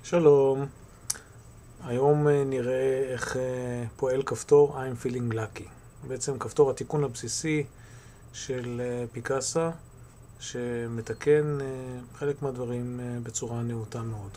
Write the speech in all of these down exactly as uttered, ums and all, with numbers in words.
שלום, היום נראה איך פועל כפתור I'm feeling lucky. בעצם כפתור התיקון הבסיסי של פיקאסה שמתקן חלק מהדברים בצורה נאותה מאוד.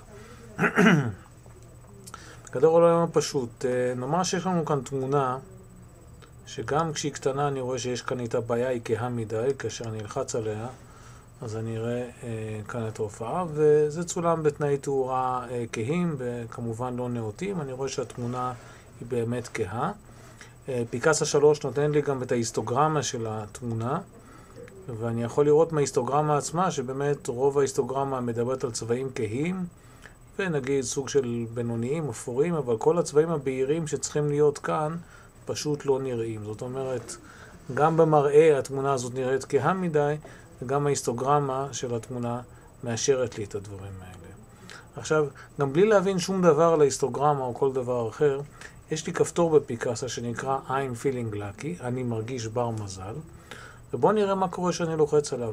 בגדול העולם הפשוט, נאמר שיש לנו כאן תמונה שגם כשהיא קטנה אני רואה שיש כאן איתה בעיה, היא כהה מדי, כאשר אני אלחץ עליה אז אני אראה אה, כאן את ההופעה, וזה צולם בתנאי תאורה אה, כהים וכמובן לא נאותים. אני רואה שהתמונה היא באמת כהה. אה, פיקאסה שלוש נותן לי גם את ההיסטוגרמה של התמונה, ואני יכול לראות מההיסטוגרמה עצמה שבאמת רוב ההיסטוגרמה מדברת על צבעים כהים, ונגיד סוג של בינוניים, אפורים, אבל כל הצבעים הבהירים שצריכים להיות כאן פשוט לא נראים. זאת אומרת, גם במראה התמונה הזאת נראית כהה מדי, וגם ההיסטוגרמה של התמונה מאשרת לי את הדברים האלה. עכשיו, גם בלי להבין שום דבר על ההיסטוגרמה או כל דבר אחר, יש לי כפתור בפיקאסה שנקרא I'm feeling lucky, אני מרגיש בר מזל, ובואו נראה מה קורה שאני לוחץ עליו.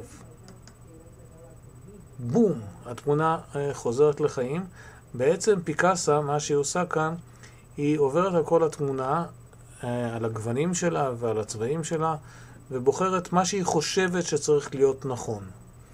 בום! התמונה חוזרת לחיים. בעצם פיקאסה, מה שהיא עושה כאן, היא עוברת על כל התמונה, על הגוונים שלה ועל הצבעים שלה, ובוחרת מה שהיא חושבת שצריך להיות נכון.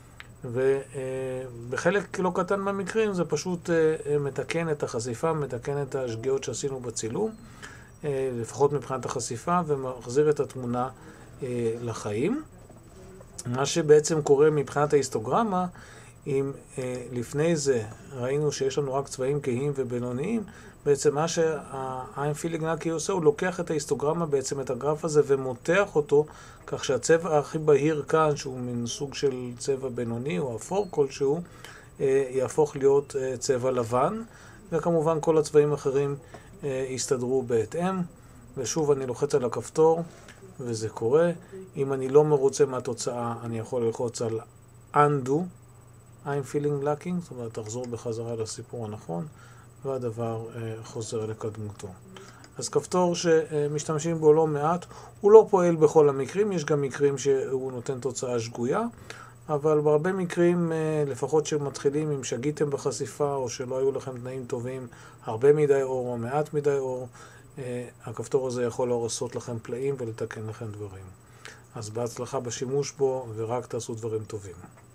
ובחלק לא קטן מהמקרים זה פשוט מתקן את החשיפה, מתקן את השגיאות שעשינו בצילום, לפחות מבחינת החשיפה, ומחזיר את התמונה לחיים. מה שבעצם קורה מבחינת ההיסטוגרמה, אם לפני זה ראינו שיש לנו רק צבעים כהים ובינוניים, בעצם מה שה-I'm feeling lucky עושה, הוא לוקח את ההיסטוגרמה, בעצם את הגרף הזה, ומותח אותו, כך שהצבע הכי בהיר כאן, שהוא מין סוג של צבע בינוני או אפור כלשהו, יהפוך להיות צבע לבן, וכמובן כל הצבעים האחרים יסתדרו בהתאם. ושוב אני לוחץ על הכפתור, וזה קורה. אם אני לא מרוצה מהתוצאה, אני יכול ללחוץ על undo, I'm feeling lucky, זאת אומרת, תחזור בחזרה לסיפור הנכון, והדבר חוזר לקדמותו. אז כפתור שמשתמשים בו לא מעט, הוא לא פועל בכל המקרים, יש גם מקרים שהוא נותן תוצאה שגויה, אבל בהרבה מקרים, לפחות שמתחילים, אם שגיתם בחשיפה או שלא היו לכם תנאים טובים, הרבה מדי אור או מעט מדי אור, הכפתור הזה יכול לעשות לכם פלאים ולתקן לכם דברים. אז בהצלחה בשימוש בו, ורק תעשו דברים טובים.